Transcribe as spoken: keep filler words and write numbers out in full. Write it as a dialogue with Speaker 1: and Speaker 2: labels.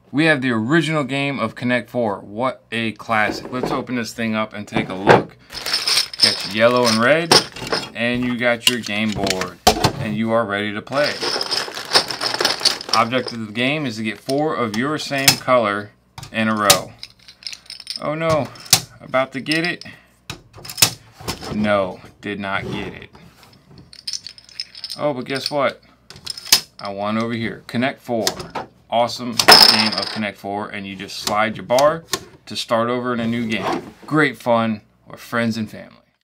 Speaker 1: We have the original game of Connect Four. What a classic. Let's open this thing up and take a look. Got your yellow and red, and you got your game board, and you are ready to play. Object of the game is to get four of your same color in a row. Oh no, about to get it? No, did not get it. Oh, but guess what? I won over here. Connect Four. Awesome game of Connect Four, and you just slide your bar to start over in a new game. Great fun with friends and family.